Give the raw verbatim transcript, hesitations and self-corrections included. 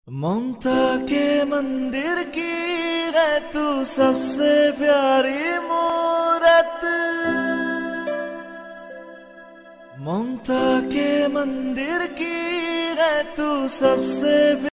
ममता के मंदिर की है तू सबसे प्यारी मूरत। ममता के मंदिर की है तू सबसे